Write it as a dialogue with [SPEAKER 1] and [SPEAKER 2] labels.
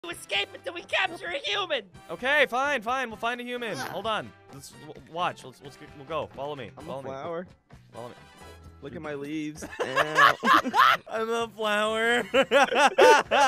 [SPEAKER 1] escape until we capture a human.
[SPEAKER 2] Okay, fine. We'll find a human. Hold on. Let's watch. We'll go. Follow me.
[SPEAKER 3] I'm
[SPEAKER 2] Follow
[SPEAKER 3] a
[SPEAKER 2] me.
[SPEAKER 3] flower.
[SPEAKER 2] Follow me.
[SPEAKER 3] Look at my leaves.
[SPEAKER 2] I'm a flower.